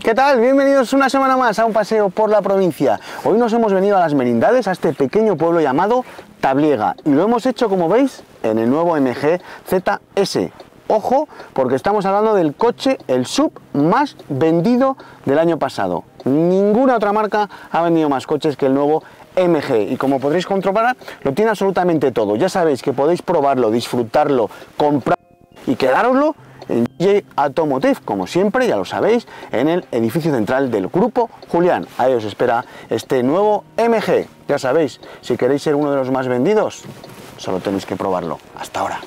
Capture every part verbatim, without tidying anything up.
¿Qué tal? Bienvenidos una semana más a un paseo por la provincia. Hoy nos hemos venido a Las Merindades, a este pequeño pueblo llamado Tabliega. Y lo hemos hecho, como veis, en el nuevo M G Z S. Ojo, porque estamos hablando del coche, el sub más vendido del año pasado. Ninguna otra marca ha vendido más coches que el nuevo M G. Y como podréis comprobar, lo tiene absolutamente todo. Ya sabéis que podéis probarlo, disfrutarlo, comprarlo y quedároslo en J Automotive, como siempre, ya lo sabéis, en el edificio central del Grupo Julián. Ahí os espera este nuevo M G. Ya sabéis, si queréis ser uno de los más vendidos, solo tenéis que probarlo. Hasta ahora.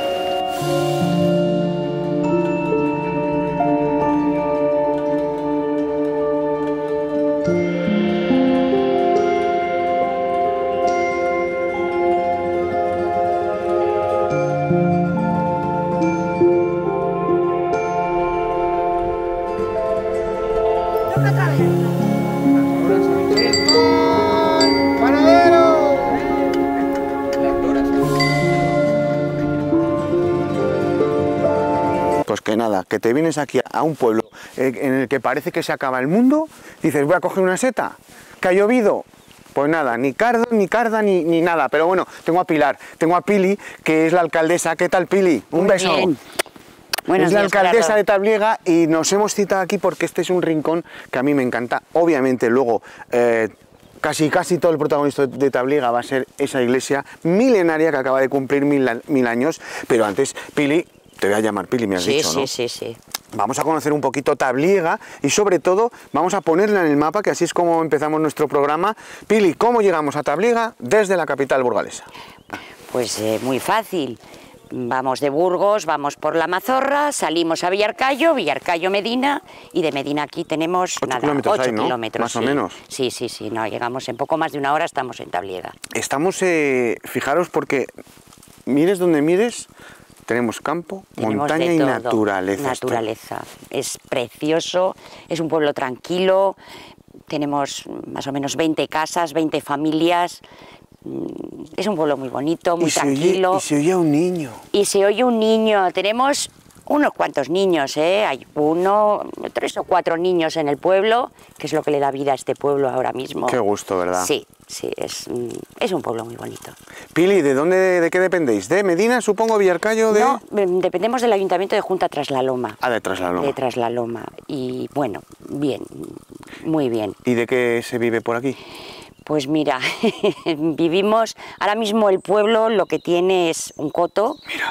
Pues que nada, que te vienes aquí a un pueblo en el que parece que se acaba el mundo, dices, voy a coger una seta, que ha llovido. Pues nada, ni cardo, ni carda, ni, ni nada. Pero bueno, tengo a Pilar, tengo a Pili, que es la alcaldesa. ¿Qué tal, Pili? Un Muy beso. Bien. Buenos es la días, alcaldesa Gerardo. de Tabliega y nos hemos citado aquí porque este es un rincón que a mí me encanta. Obviamente luego eh, casi casi todo el protagonista de Tabliega va a ser esa iglesia milenaria que acaba de cumplir mil, mil años. Pero antes, Pili, te voy a llamar Pili, me has Sí, dicho, sí, ¿no? sí, sí. Vamos a conocer un poquito Tabliega y sobre todo vamos a ponerla en el mapa, que así es como empezamos nuestro programa. Pili, ¿cómo llegamos a Tabliega desde la capital burgalesa? Pues eh, muy fácil. Vamos de Burgos, vamos por la Mazorra, salimos a Villarcayo, Villarcayo Medina, y de Medina aquí tenemos Ocho nada, kilómetros ocho hay, ¿no? kilómetros, Más o sí. menos. Sí, sí, sí, no, llegamos en poco más de una hora, estamos en Tabliega. Estamos, eh, fijaros, porque mires donde mires, tenemos campo, Tenemos montaña de y todo, naturaleza. Naturaleza. Es precioso, es un pueblo tranquilo, tenemos más o menos veinte casas, veinte familias. Es un pueblo muy bonito, muy y se tranquilo. Oye, y se oye un niño. Y se oye un niño. Tenemos unos cuantos niños, ¿eh? Hay uno, tres o cuatro niños en el pueblo, que es lo que le da vida a este pueblo ahora mismo. Qué gusto, ¿verdad? Sí, sí, es, es un pueblo muy bonito. Pili, ¿de dónde, de qué dependéis? ¿De Medina, supongo, Villarcayo? De... No, dependemos del Ayuntamiento de Junta Traslaloma. Ah, de Traslaloma. De Traslaloma. Y bueno, bien, muy bien. ¿Y de qué se vive por aquí? Pues mira, vivimos, ahora mismo el pueblo lo que tiene es un coto. Mira.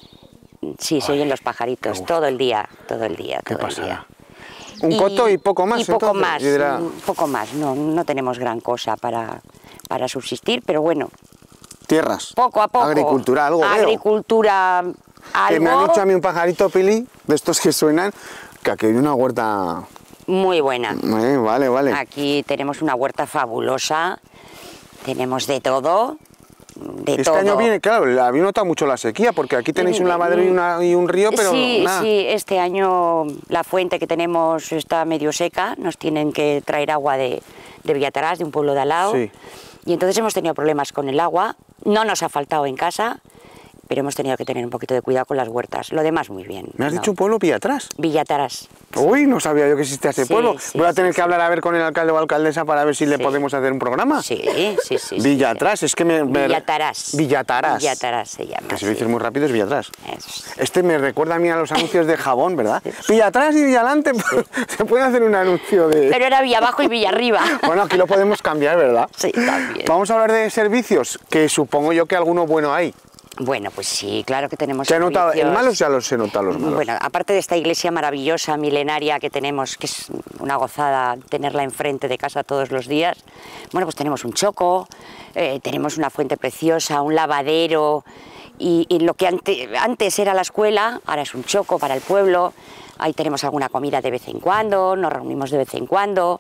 Sí, se Ay, oyen los pajaritos todo el día, todo el día, Qué todo el pasada. día. Un Y- coto y poco más, Y poco entonces, más, y de la- mm, poco más, no, no tenemos gran cosa para, para subsistir, pero bueno, Tierras. poco a poco. Agricultura, algo veo. Agricultura, Que me ha algo dicho a mí un pajarito, Pili, de estos que suenan, que aquí hay una huerta... muy buena. Eh, vale, vale. Aquí tenemos una huerta fabulosa, tenemos de todo, de Este todo. año viene, claro, había notado mucho la sequía, porque aquí tenéis un lavadero y, una- y un río, pero sí, nada. sí, este año la fuente que tenemos está medio seca, nos tienen que traer agua de, de Villatarás, de un pueblo de al lado, Sí. y entonces hemos tenido problemas con el agua, no nos ha faltado en casa, pero hemos tenido que tener un poquito de cuidado con las huertas, lo demás muy bien. ¿Me has ¿no? dicho un pueblo Villatarás? Villatarás. Uy, no sabía yo que existía ese Sí, pueblo. sí, Voy a sí, tener sí. que hablar a ver con el alcalde o alcaldesa para ver si le Sí. podemos hacer un programa. Sí, sí, sí. sí, Villatarás, sí. es que me... me- Villatarás. Villatarás. Villatarás se llama. Que si lo sí. dices muy rápido es Villatarás. Es- Este me recuerda a mí a los anuncios de jabón, ¿verdad? Villatrás y Villalante, se puede hacer un anuncio de... Pero era Villa abajo y Villa arriba. Bueno, aquí lo podemos cambiar, ¿verdad? Sí, también. Vamos a hablar de servicios, que supongo yo que alguno bueno hay. Bueno, pues sí, claro que tenemos ¿Se ha notado? servicios. En malos ya los he notado los malos. Bueno, aparte de esta iglesia maravillosa, milenaria que tenemos, que es una gozada tenerla enfrente de casa todos los días, bueno, pues tenemos un choco, eh, tenemos una fuente preciosa, un lavadero, y, y lo que ante- antes era la escuela, ahora es un choco para el pueblo, ahí tenemos alguna comida de vez en cuando, nos reunimos de vez en cuando.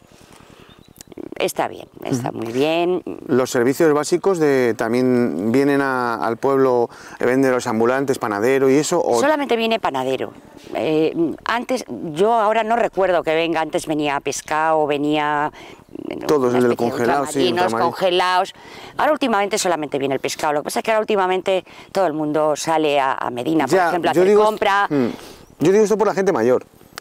Está bien, está muy bien. Los servicios básicos de, también vienen a- al pueblo, eh, venden los ambulantes, panadero y eso. O... Solamente viene panadero. Eh, antes, yo ahora no recuerdo que venga, antes venía pescado, venía... no, Todos, una el del especie de congelado, sí, ultramarinos, ultramarín. congelados. Ahora últimamente solamente viene el pescado. Lo que pasa es que ahora últimamente todo el mundo sale a, a Medina, por Ya, ejemplo, a yo hacer digo- compra. Mm. Yo digo esto por la gente mayor.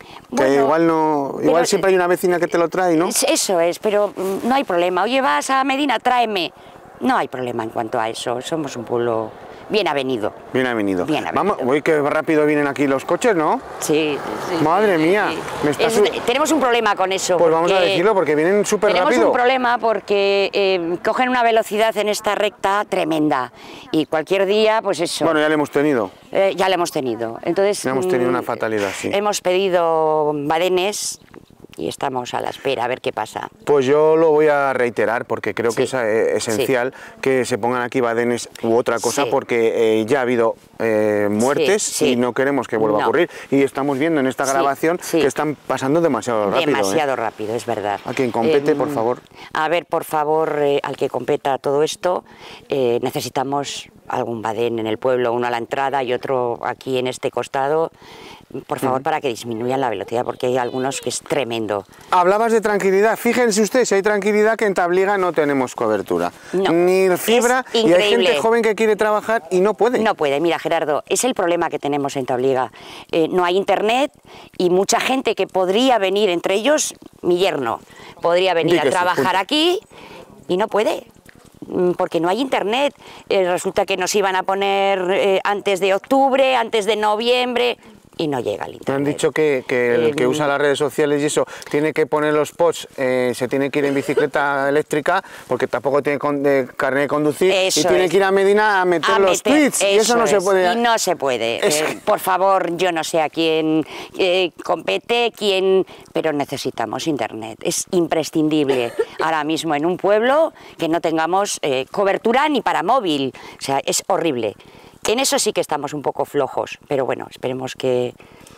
Que Bueno, igual no, igual pero- siempre hay una vecina que te lo trae, ¿no? Es- Eso es, pero mm, no hay problema. Oye, vas a Medina, tráeme. No hay problema en cuanto a eso. Somos un pueblo bien avenido. Bien avenido. Bien avenido. Vamos, uy, qué rápido vienen aquí los coches, ¿no? Sí, sí. Madre mía, sí. me está Es- su- tenemos un problema con eso. Pues vamos a porque decirlo, porque vienen súper Tenemos rápido. un problema porque eh, cogen una velocidad en esta recta tremenda. Y cualquier día, pues eso. Bueno, ya le hemos tenido. Eh, ya lo hemos tenido. Entonces, Ya hemos tenido mm, una fatalidad, sí. Hemos pedido badenes y estamos a la espera a ver qué pasa. Pues yo lo voy a reiterar porque creo que Sí. es eh, esencial que se pongan aquí badenes u otra cosa Sí. porque eh, ya ha habido eh, muertes Sí, sí. y no queremos que vuelva a No. ocurrir. Y estamos viendo en esta Sí, grabación sí. que están pasando demasiado rápido. ¿eh? Demasiado rápido, es verdad. A quien compete, Em, por favor. A ver, por favor, eh, al que competa todo esto, eh, necesitamos algún badén en el pueblo, uno a la entrada y otro aquí en este costado, por favor, para que disminuyan la velocidad, porque hay algunos que es tremendo. Hablabas de tranquilidad. Fíjense ustedes, si hay tranquilidad que en Tabliga no tenemos cobertura. No, Ni fibra es y hay increíble. gente joven que quiere trabajar y no puede. No puede, mira Gerardo, es el problema que tenemos en Tabliga. Eh, no hay internet y mucha gente que podría venir, entre ellos mi yerno, podría venir Di a que sí, trabajar punto. aquí y no puede. mm, Porque no hay internet. Eh, resulta que nos iban a poner eh, antes de octubre, antes de noviembre y no llega el Me internet. han dicho que, que el Eh, que usa las redes sociales y eso tiene que poner los pods, eh, se tiene que ir en bicicleta eléctrica porque tampoco tiene con, de carnet de conducir Eso y tiene es. que ir a Medina a meter A los meter, tweets y eso no se es, puede. y no se puede. Es- Eh, por favor, yo no sé a quién eh, compete, quién, pero necesitamos internet. Es imprescindible ahora mismo en un pueblo que no tengamos eh, cobertura ni para móvil. O sea, es horrible. En eso sí que estamos un poco flojos, pero bueno, esperemos que,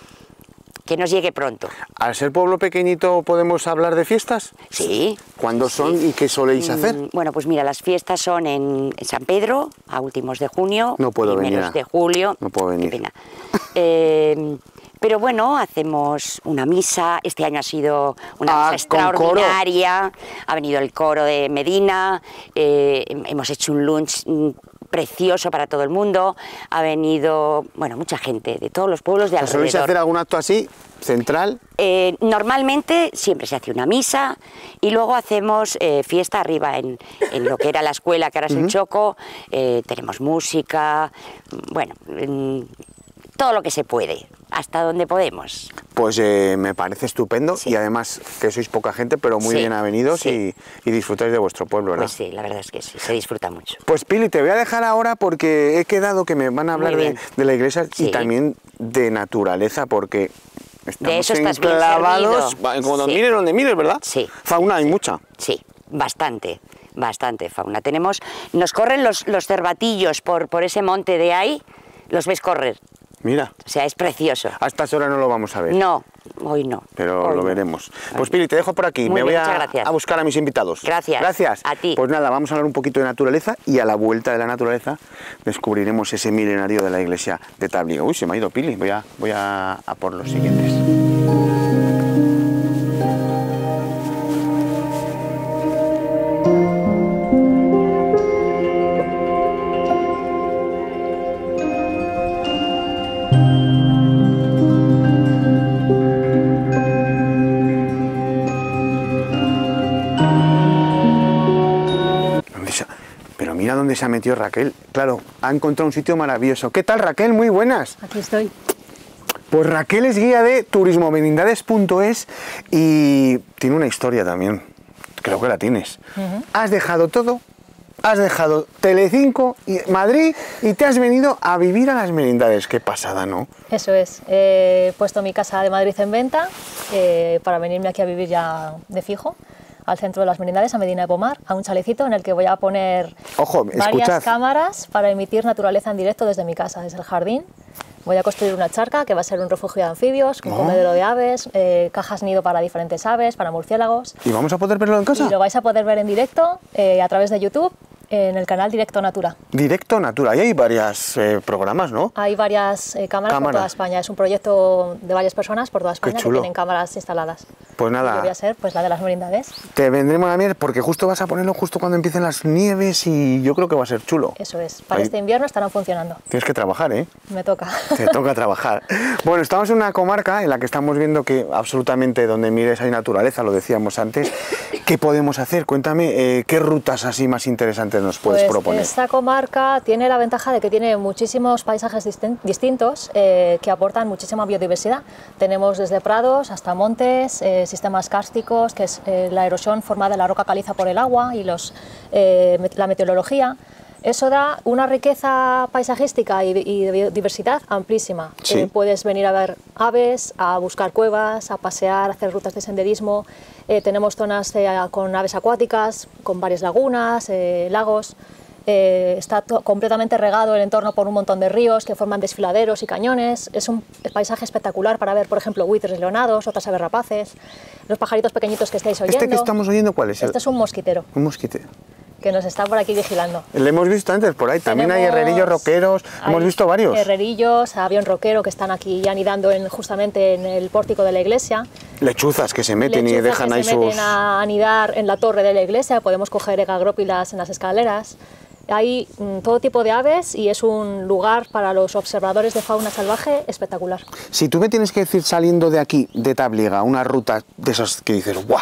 que nos llegue pronto. Al ser pueblo pequeñito podemos hablar de fiestas. Sí. ¿Cuándo son y qué soléis hacer? Mm, Bueno, pues mira, las fiestas son en, en San Pedro, a últimos de junio, No puedo primeros venir. de julio. No puedo venir. Qué pena. Eh, pero bueno, hacemos una misa. Este año ha sido una Ah, misa con coro. extraordinaria. Ha venido el coro de Medina. eh, hemos hecho un lunch mm, precioso para todo el mundo. Ha venido, bueno, mucha gente de todos los pueblos de ¿Soléis hacer alrededor. algún acto así, central? Eh, normalmente siempre se hace una misa y luego hacemos eh, fiesta arriba en, en lo que era la escuela, que ahora es el Choco. Eh, tenemos música, bueno, mm, todo lo que se puede, hasta donde podemos. Pues eh, me parece estupendo Sí. y además que sois poca gente, pero muy Sí, bien avenidos sí. y, y disfrutáis de vuestro pueblo, ¿verdad? Pues sí, la verdad es que sí, se disfruta mucho. Pues Pili, te voy a dejar ahora porque he quedado que me van a hablar Muy de, bien. de la iglesia y Sí. también de naturaleza porque estamos eso estás bien enclavados, servido. va, como Sí. mires donde mires, ¿verdad? Sí. Fauna hay mucha. Sí, bastante, bastante fauna. Tenemos, nos corren los, los cervatillos por, por ese monte de ahí, los ves correr. Mira, O sea, es precioso. a estas horas no lo vamos a ver, No, hoy no. pero hoy lo no. veremos. Pues Pili, te dejo por aquí, Muy me voy bien, a, muchas gracias. a buscar a mis invitados. Gracias. Gracias. A ti. Pues nada, vamos a hablar un poquito de naturaleza y a la vuelta de la naturaleza descubriremos ese milenario de la iglesia de Tabliga. Uy, se me ha ido Pili, voy a, voy a, a por los siguientes. ¿Dónde se ha- Pero mira dónde se ha metido Raquel. Claro, ha encontrado un sitio maravilloso. ¿Qué tal, Raquel? Muy buenas. Aquí estoy. Pues Raquel es guía de turismomerindades punto es y tiene una historia también. Creo que la tienes. Has dejado todo, has dejado Telecinco y Madrid y te has venido a vivir a las merindades. Qué pasada, ¿no? Eso es. He puesto mi casa de Madrid en venta eh, para venirme aquí a vivir ya de fijo al centro de las Merindades, a Medina de Pomar, a un chalecito en el que voy a poner Ojo, varias escuchad. cámaras para emitir naturaleza en directo desde mi casa, desde el jardín. Voy a construir una charca que va a ser un refugio de anfibios, un Oh. comedero de aves, eh, cajas nido para diferentes aves, para murciélagos. ¿Y vamos a poder verlo en casa? Y lo vais a poder ver en directo eh, a través de YouTube En el canal Directo Natura. Directo Natura, ahí hay varios eh, programas, ¿no? Hay varias eh, cámaras, cámaras por toda España. Es un proyecto de varias personas por toda España que tienen cámaras instaladas. Pues nada. Y yo voy a ser pues la de las merindades. Te vendremos a ver porque justo vas a ponerlo justo cuando empiecen las nieves y yo creo que va a ser chulo. Eso es. Para ahí. Este invierno estarán funcionando. Tienes que trabajar, ¿eh? Me toca. Te toca trabajar. Bueno, estamos en una comarca en la que estamos viendo que absolutamente donde mires hay naturaleza, lo decíamos antes. ¿Qué podemos hacer? Cuéntame, eh, ¿qué rutas así más interesantes nos puedes pues, proponer? Esta comarca tiene la ventaja de que tiene muchísimos paisajes distintos eh, que aportan muchísima biodiversidad. Tenemos desde prados hasta montes, eh, sistemas kársticos, que es eh, la erosión formada de la roca caliza por el agua y los, eh, la meteorología. Eso da una riqueza paisajística y, y de biodiversidad amplísima. Sí. Eh, puedes venir a ver aves, a buscar cuevas, a pasear, a hacer rutas de senderismo. Eh, tenemos zonas eh, con aves acuáticas, con varias lagunas, eh, lagos. Eh, está completamente regado el entorno por un montón de ríos que forman desfiladeros y cañones. Es un paisaje espectacular para ver, por ejemplo, buitres leonados, otras aves rapaces, los pajaritos pequeñitos que estáis oyendo. ¿Este que estamos oyendo cuál es? Este es un mosquitero. Un mosquitero. Que nos está por aquí vigilando. Le hemos visto antes por ahí, también Tenemos, hay herrerillos roqueros, hemos visto varios. Herrerillos, avión roquero que están aquí anidando en, justamente en el pórtico de la iglesia. Lechuzas que se meten Lechuzas y dejan que ahí se sus... meten a anidar en la torre de la iglesia, podemos coger egagrópilas en las escaleras. Hay mm, todo tipo de aves y es un lugar para los observadores de fauna salvaje espectacular. Si tú me tienes que decir saliendo de aquí, de Tabliega, una ruta de esas que dices, ¡guau!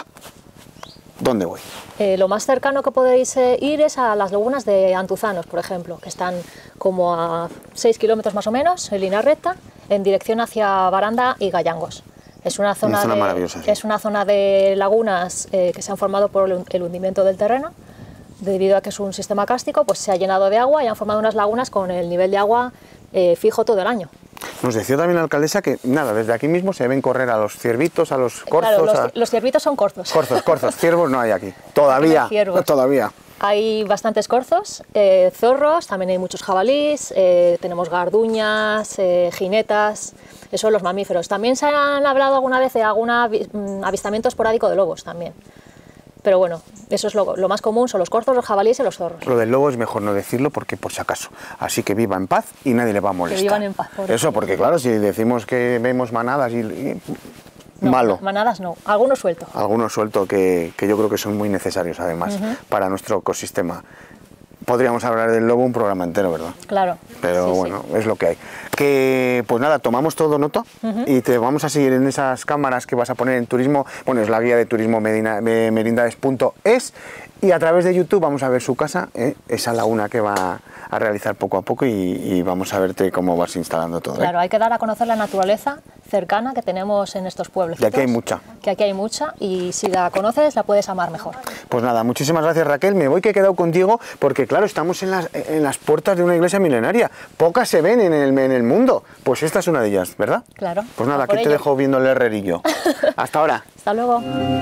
¿Dónde voy? Eh, lo más cercano que podéis eh, ir es a las lagunas de Antuzanos, por ejemplo, que están como a seis kilómetros más o menos, en línea recta, en dirección hacia Baranda y Gallangos. Es una zona, una zona de, maravillosa. Sí. Es una zona de lagunas eh, que se han formado por el, el hundimiento del terreno. Debido a que es un sistema kárstico, pues se ha llenado de agua y han formado unas lagunas con el nivel de agua eh, fijo todo el año. Nos decía también la alcaldesa que, nada, desde aquí mismo se deben correr a los ciervitos, a los corzos... Claro, los, a... los ciervitos son corzos. Corzos, corzos, ciervos no hay aquí. Todavía, no hay todavía. Hay bastantes corzos, eh, zorros, también hay muchos jabalís, eh, tenemos garduñas, eh, jinetas, esos son los mamíferos. También se han hablado alguna vez de algún avistamiento esporádico de lobos también. Pero bueno, eso es lo, lo más común, son los corzos, los jabalíes y los zorros. Lo del lobo es mejor no decirlo porque por si acaso. Así que viva en paz y nadie le va a molestar. Que vivan en paz. Por eso, porque claro, si decimos que vemos manadas y... y no, malo. Manadas no, algunos sueltos. Algunos sueltos que, que yo creo que son muy necesarios además uh-huh. para nuestro ecosistema. Podríamos hablar del lobo un programa entero, ¿verdad? Claro. Pero sí, bueno, sí. es lo que hay. Que pues nada, tomamos todo nota uh-huh. y te vamos a seguir en esas cámaras que vas a poner en turismo. Bueno, es la guía de turismo merindades punto es y a través de YouTube vamos a ver su casa, ¿eh? Esa laguna que va a realizar poco a poco y, y vamos a verte cómo vas instalando todo. Claro, ¿eh? hay que dar a conocer la naturaleza cercana que tenemos en estos pueblos. Y aquí hay mucha. Que aquí hay mucha y si la conoces la puedes amar mejor. Pues nada, muchísimas gracias Raquel, me voy que he quedado contigo porque claro, estamos en las, en las puertas de una iglesia milenaria, pocas se ven en el, en el mundo, pues esta es una de ellas, ¿verdad? Claro. Pues nada, aquí te ello. dejo viendo el herrerillo. Hasta ahora. Hasta luego.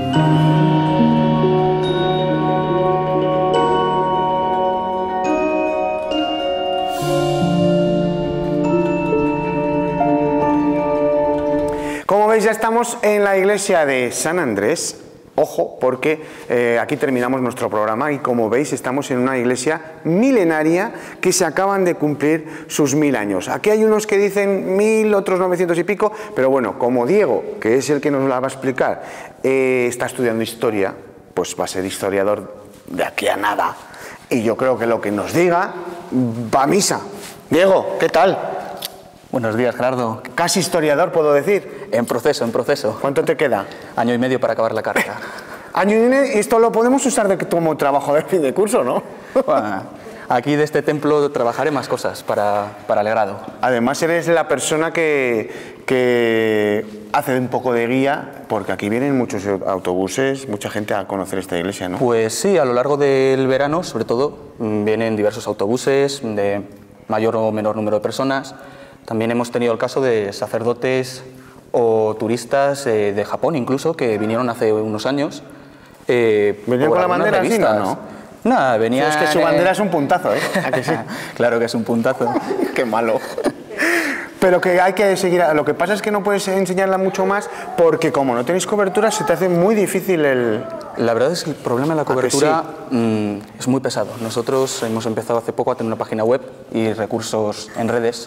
Como veis ya estamos en la iglesia de San Andrés. Ojo, porque eh, aquí terminamos nuestro programa y como veis estamos en una iglesia milenaria que se acaban de cumplir sus mil años. Aquí hay unos que dicen mil, otros novecientos y pico, pero bueno, como Diego, que es el que nos la va a explicar, eh, está estudiando historia, pues va a ser historiador de aquí a nada. Y yo creo que lo que nos diga va a misa. Diego, ¿qué tal? Buenos días, Gerardo. Casi historiador, puedo decir. En proceso, en proceso. ¿Cuánto te queda? Año y medio para acabar la carrera. Año y medio, esto lo podemos usar de, como trabajo de fin de curso, ¿no? Bueno, aquí de este templo trabajaré más cosas para, para el grado. Además eres la persona que, que hace un poco de guía, porque aquí vienen muchos autobuses, mucha gente a conocer esta iglesia, ¿no? Pues sí, a lo largo del verano, sobre todo, vienen diversos autobuses de mayor o menor número de personas. También hemos tenido el caso de sacerdotes o turistas eh, de Japón incluso, que vinieron hace unos años. Eh, ¿Venían con la bandera así, no? No, no venían... Es que su bandera eh... es un puntazo, ¿eh? ¿A que sí? Claro que es un puntazo. Qué malo. Pero que hay que seguir... Lo que pasa es que no puedes enseñarla mucho más porque como no tenéis cobertura se te hace muy difícil el... La verdad es que el problema de la cobertura sí? mmm, es muy pesado. Nosotros hemos empezado hace poco a tener una página web y recursos en redes,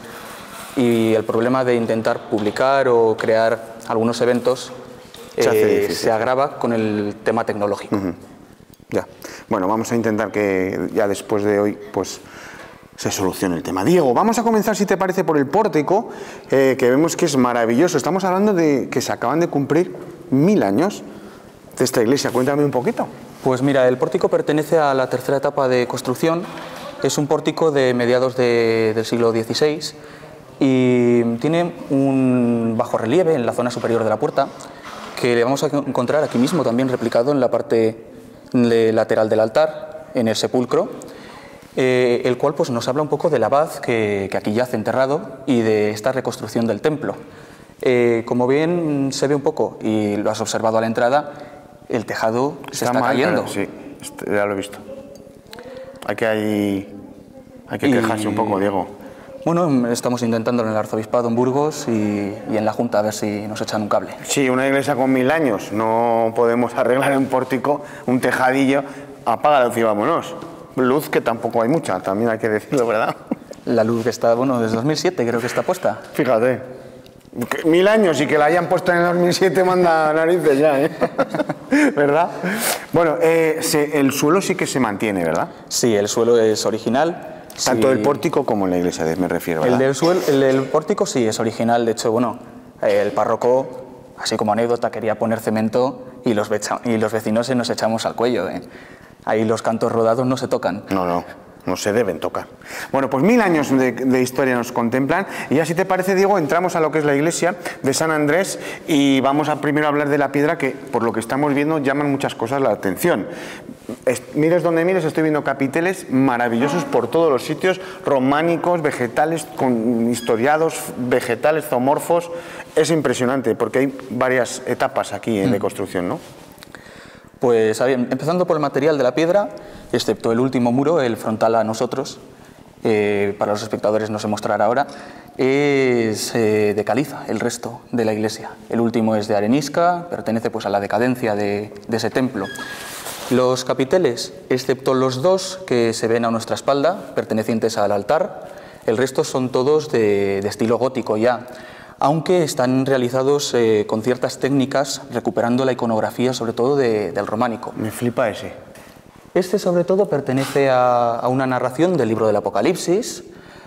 y el problema de intentar publicar o crear algunos eventos se, eh, se agrava con el tema tecnológico. Uh-huh. Ya. Bueno, vamos a intentar que ya después de hoy pues se solucione el tema. Diego, vamos a comenzar, si te parece, por el pórtico, eh, que vemos que es maravilloso. Estamos hablando de que se acaban de cumplir mil años de esta iglesia. Cuéntame un poquito. Pues mira, el pórtico pertenece a la tercera etapa de construcción. Es un pórtico de mediados de, del siglo dieciséis y tiene un bajorrelieve en la zona superior de la puerta, que le vamos a encontrar aquí mismo también replicado en la parte lateral del altar, en el sepulcro, eh, el cual pues, nos habla un poco del abad que, que aquí yace enterrado y de esta reconstrucción del templo. Eh, como bien se ve un poco, y lo has observado a la entrada, el tejado se está, está mal, cayendo. Sí, ya lo he visto. Hay que, hay, hay que quejarse y... un poco, Diego. Bueno, estamos intentando en el arzobispado en Burgos y, y en la Junta a ver si nos echan un cable. Sí, una iglesia con mil años, no podemos arreglar un pórtico, un tejadillo, apaga la luz y vámonos. Luz que tampoco hay mucha, también hay que decirlo, ¿verdad? La luz que está, bueno, desde dos mil siete creo que está puesta. Fíjate, mil años y que la hayan puesto en el dos mil siete manda narices ya, ¿eh? ¿Verdad? Bueno, eh, se, el suelo sí que se mantiene, ¿verdad? Sí, el suelo es original. Tanto sí. el pórtico como la iglesia, me refiero, ¿verdad? El del, suelo, el del pórtico sí es original, de hecho, bueno, el párroco, así como anécdota, quería poner cemento y los, y los vecinos se nos echamos al cuello, ¿eh? Ahí los cantos rodados no se tocan. No, no, no se deben tocar. Bueno, pues mil años de, de historia nos contemplan, y ya si te parece, Diego, entramos a lo que es la iglesia de San Andrés y vamos a primero hablar de la piedra, que por lo que estamos viendo llaman muchas cosas la atención. Es, mires donde mires, estoy viendo capiteles maravillosos por todos los sitios, románicos, vegetales, con historiados, vegetales, zoomorfos. Es impresionante porque hay varias etapas aquí eh, de construcción, ¿no? Pues empezando por el material de la piedra, excepto el último muro, el frontal a nosotros, eh, para los espectadores no se mostrará ahora, es eh, de caliza el resto de la iglesia. El último es de arenisca, pertenece pues a la decadencia de, de ese templo. Los capiteles, excepto los dos que se ven a nuestra espalda, pertenecientes al altar, el resto son todos de, de estilo gótico ya, aunque están realizados eh, con ciertas técnicas, recuperando la iconografía sobre todo de, del románico. Me flipa ese. Este sobre todo pertenece a, a una narración del libro del Apocalipsis,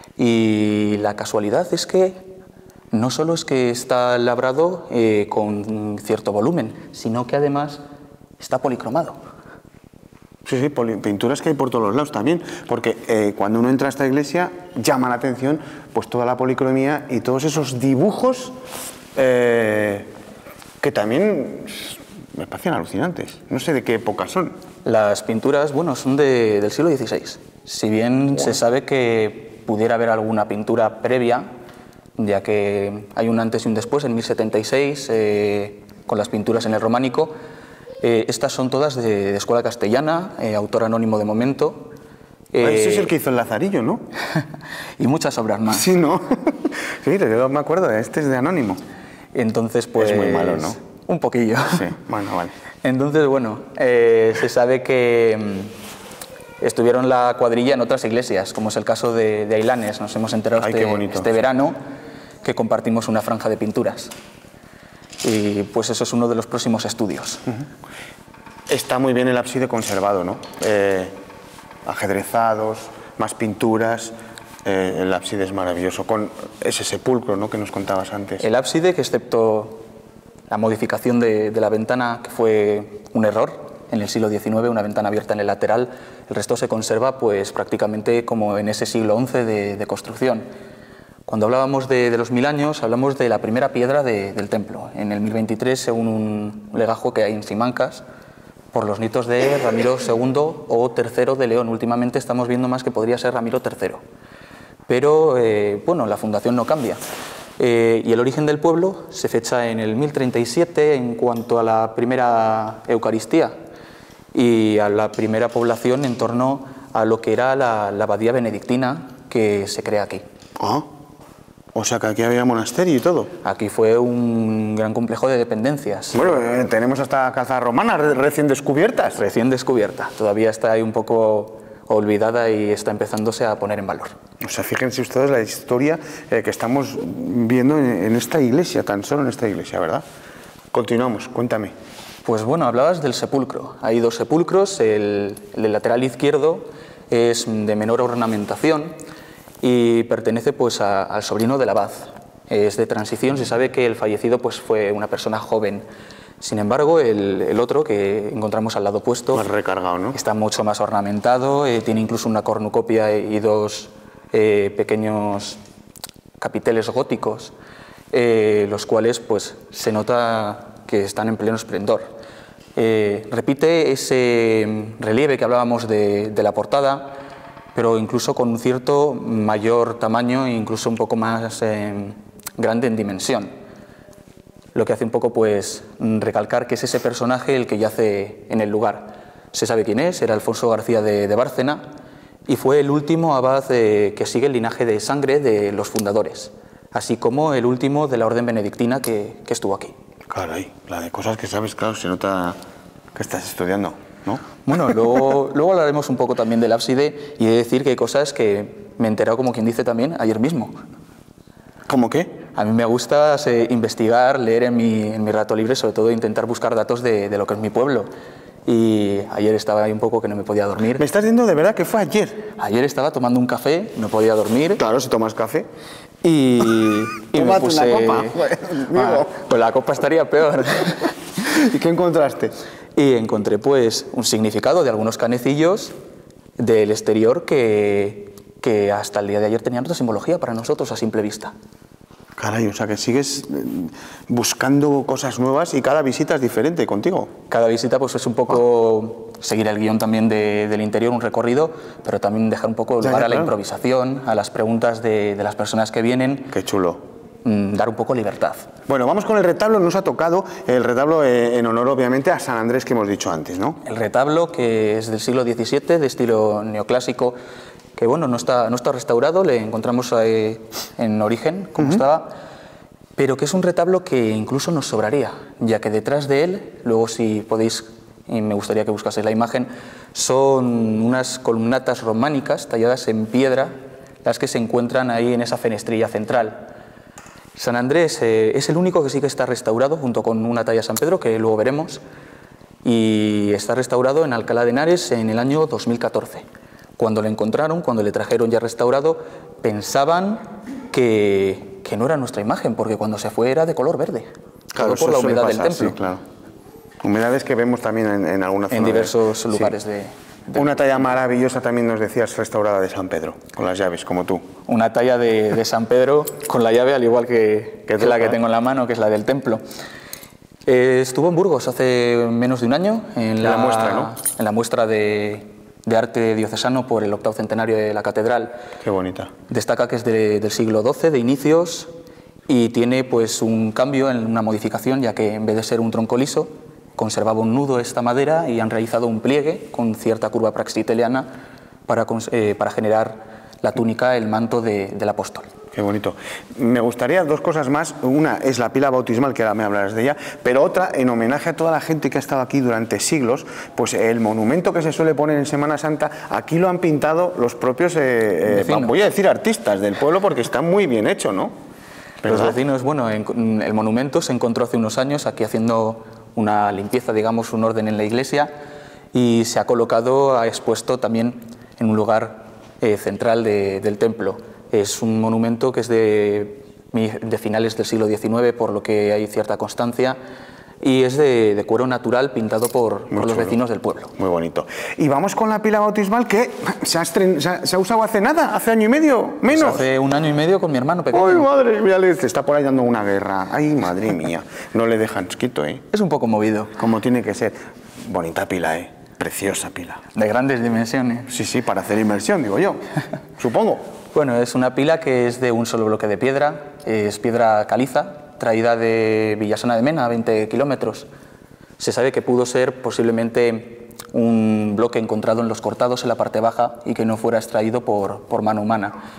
y la casualidad es que no solo es que está labrado eh, con cierto volumen, sino que además está policromado. Sí, sí, pinturas que hay por todos los lados también, porque eh, cuando uno entra a esta iglesia llama la atención pues toda la policromía y todos esos dibujos eh, que también me parecen alucinantes. No sé de qué época son. Las pinturas, bueno, son de, del siglo dieciséis. Si bien bueno. se sabe que pudiera haber alguna pintura previa, ya que hay un antes y un después, en mil setenta y seis, eh, con las pinturas en el románico. Eh, estas son todas de, de escuela castellana, eh, autor anónimo de momento. Eh, ah, ese es el que hizo el Lazarillo, ¿no? Y muchas obras más. Sí, ¿no? Sí, yo me acuerdo, este es de anónimo. Entonces, pues... Es muy malo, ¿no? Un poquillo. Sí, bueno, vale. Entonces, bueno, eh, se sabe que mmm, estuvieron la cuadrilla en otras iglesias, como es el caso de, de Ailanes. Nos hemos enterado Ay, este, este verano que compartimos una franja de pinturas. Y pues eso es uno de los próximos estudios. Uh-huh. Está muy bien el ábside conservado, ¿no? Eh, ajedrezados, más pinturas, eh, el ábside es maravilloso, con ese sepulcro, ¿no?, que nos contabas antes. El ábside, que excepto la modificación de, de la ventana, que fue un error en el siglo diecinueve, una ventana abierta en el lateral, el resto se conserva pues prácticamente como en ese siglo once de, de construcción. Cuando hablábamos de, de los mil años, hablamos de la primera piedra de, del templo, en el mil veintitrés, según un legajo que hay en Simancas, por los nietos de Ramiro segundo o tercero de León. Últimamente estamos viendo más que podría ser Ramiro tercero. Pero, eh, bueno, la fundación no cambia. Eh, y el origen del pueblo se fecha en el mil treinta y siete en cuanto a la primera Eucaristía y a la primera población en torno a lo que era la, la abadía benedictina que se crea aquí. Ah. O sea, que aquí había monasterio y todo. Aquí fue un gran complejo de dependencias. Bueno, eh, tenemos hasta calzadas romanas re recién descubiertas. Recién descubierta. Todavía está ahí un poco olvidada y está empezándose a poner en valor. O sea, fíjense ustedes la historia eh, que estamos viendo en, en esta iglesia, tan solo en esta iglesia, ¿verdad? Continuamos, cuéntame. Pues bueno, hablabas del sepulcro. Hay dos sepulcros, el, el del lateral izquierdo es de menor ornamentación y pertenece pues a, al sobrino del abad. Es de transición, se sabe que el fallecido pues fue una persona joven. Sin embargo, el, el otro que encontramos al lado opuesto Más recargado, ¿no? está mucho más ornamentado, eh, tiene incluso una cornucopia y dos eh, pequeños capiteles góticos, eh, los cuales pues se nota que están en pleno esplendor. Eh, repite ese relieve que hablábamos de, de la portada, pero incluso con un cierto mayor tamaño e incluso un poco más eh, grande en dimensión. Lo que hace un poco pues recalcar que es ese personaje el que yace en el lugar. Se sabe quién es, era Alfonso García de, de Bárcena y fue el último abad eh, que sigue el linaje de sangre de los fundadores, así como el último de la orden benedictina que, que estuvo aquí. Caray, la de cosas que sabes, claro, se nota que estás estudiando, ¿no? Bueno, luego, luego hablaremos un poco también del ábside y he de decir que hay cosas que me he enterado, como quien dice, también ayer mismo. ¿Cómo qué? A mí me gusta eh, investigar, leer en mi, en mi rato libre, sobre todo intentar buscar datos de, de lo que es mi pueblo. Y ayer estaba ahí un poco que no me podía dormir. ¿Me estás diciendo de verdad que fue ayer? Ayer estaba tomando un café, no podía dormir. Claro, si tomas café. Y, y me Tómate puse... una copa. Ah, pues la copa estaría peor. ¿Y qué encontraste? Y encontré pues un significado de algunos canecillos del exterior que, que hasta el día de ayer tenían otra simbología para nosotros a simple vista. Caray, o sea que sigues buscando cosas nuevas y cada visita es diferente contigo. Cada visita pues es un poco seguir el guión también de, del interior, un recorrido, pero también dejar un poco lugar ya, ya, a la claro. improvisación, a las preguntas de, de las personas que vienen. Qué chulo. Mmm, dar un poco libertad. Bueno, vamos con el retablo. Nos ha tocado el retablo eh, en honor, obviamente, a San Andrés que hemos dicho antes, ¿no? El retablo, que es del siglo diecisiete, de estilo neoclásico, que bueno, no está, no está restaurado, le encontramos ahí en origen, como uh-huh. estaba, pero que es un retablo que incluso nos sobraría, ya que detrás de él, luego si podéis, y me gustaría que buscaseis la imagen, son unas columnatas románicas talladas en piedra, las que se encuentran ahí en esa fenestrilla central. San Andrés eh, es el único que sí que está restaurado, junto con una talla San Pedro, que luego veremos, y está restaurado en Alcalá de Henares en el año dos mil catorce. Cuando le encontraron, cuando le trajeron ya restaurado, pensaban que, que no era nuestra imagen, porque cuando se fue era de color verde, claro, todo por la humedad pasar, del templo. Sí, claro. Humedades que vemos también en, en alguna zona. En diversos de, lugares sí. de, de... Una talla maravillosa también nos decías, restaurada de San Pedro, con las llaves, como tú. Una talla de, de San Pedro con la llave, al igual que, que la que tengo en la mano, que es la del templo. Eh, estuvo en Burgos hace menos de un año, en la, la muestra, ¿no? En la muestra de... de arte diocesano por el octavo centenario de la catedral. Qué bonita. Destaca que es de, del siglo doce, de inicios, y tiene pues un cambio, en una modificación, ya que en vez de ser un tronco liso, conservaba un nudo esta madera y han realizado un pliegue con cierta curva praxiteliana para, eh, para generar la túnica, el manto de, del apóstol. Qué bonito. Me gustaría dos cosas más. Una es la pila bautismal, que ahora me hablarás de ella, pero otra, en homenaje a toda la gente que ha estado aquí durante siglos, pues el monumento que se suele poner en Semana Santa, aquí lo han pintado los propios, eh, eh, voy a decir artistas del pueblo, porque está muy bien hecho, ¿no? ¿Verdad? Los vecinos, bueno, en, el monumento se encontró hace unos años aquí haciendo una limpieza, digamos, un orden en la iglesia, y se ha colocado, ha expuesto también en un lugar eh, central de, del templo. Es un monumento que es de, de finales del siglo diecinueve, por lo que hay cierta constancia, y es de, de cuero natural pintado por, por los vecinos del pueblo. Muy bonito. Y vamos con la pila bautismal que se ha, estren, se ha, se ha usado hace nada, hace año y medio, menos. Pues hace un año y medio con mi hermano pequeño. ¡Ay, madre mía! Le está por ahí dando una guerra. ¡Ay, madre mía! No le dejan quieto, ¿eh? Es un poco movido. Como tiene que ser. Bonita pila, ¿eh? Preciosa pila. De grandes dimensiones. Sí, sí, para hacer inmersión, digo yo. Supongo. Bueno, es una pila que es de un solo bloque de piedra. Es piedra caliza, traída de Villasana de Mena, a veinte kilómetros. Se sabe que pudo ser posiblemente un bloque encontrado en los cortados en la parte baja y que no fuera extraído por, por mano humana.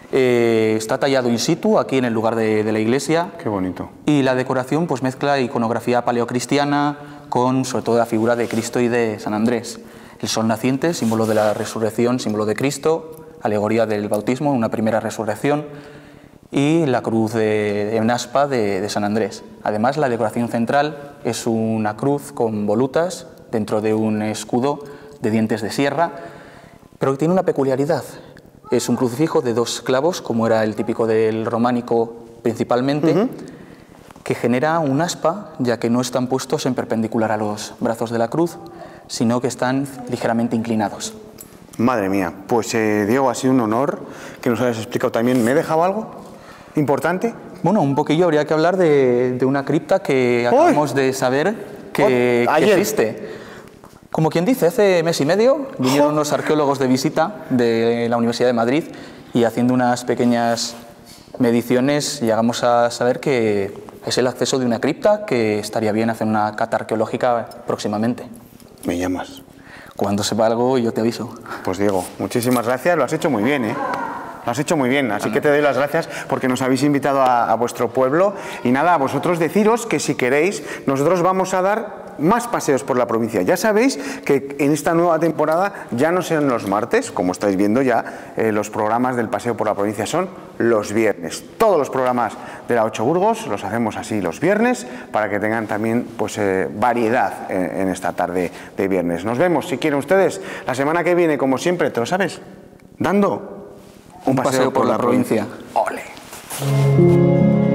Eh, está tallado in situ, aquí en el lugar de, de la iglesia. Qué bonito. Y la decoración pues mezcla iconografía paleocristiana con sobre todo la figura de Cristo y de San Andrés. El sol naciente, símbolo de la resurrección, símbolo de Cristo, alegoría del bautismo, una primera resurrección, y la cruz de, en aspa de, de San Andrés. Además, la decoración central es una cruz con volutas dentro de un escudo de dientes de sierra, pero que tiene una peculiaridad. Es un crucifijo de dos clavos, como era el típico del románico principalmente, uh-huh. que genera un aspa, ya que no están puestos en perpendicular a los brazos de la cruz, sino que están ligeramente inclinados. Madre mía, pues eh, Diego, ha sido un honor que nos hayas explicado también. ¿Me he dejado algo importante? Bueno, un poquillo habría que hablar de, de una cripta que acabamos ¡Uy! de saber que, oh, que existe. Como quien dice, hace mes y medio vinieron unos arqueólogos de visita de la Universidad de Madrid y haciendo unas pequeñas mediciones llegamos a saber que es el acceso de una cripta, que estaría bien hacer una cata arqueológica próximamente. Me llamas. Cuando sepa algo yo te aviso. Pues Diego, muchísimas gracias, lo has hecho muy bien, ¿eh? Lo has hecho muy bien, así que te doy las gracias porque nos habéis invitado a, a vuestro pueblo. Y nada, a vosotros deciros que si queréis, nosotros vamos a dar más paseos por la provincia. Ya sabéis que en esta nueva temporada ya no serán los martes, como estáis viendo ya, eh, los programas del paseo por la provincia son los viernes. Todos los programas de la Ocho Burgos los hacemos así los viernes para que tengan también pues eh, variedad en, en esta tarde de viernes. Nos vemos, si quieren ustedes, la semana que viene, como siempre, ¿te lo sabes? Dando un paseo, paseo por, por la, la provincia. provincia. ¡Ole!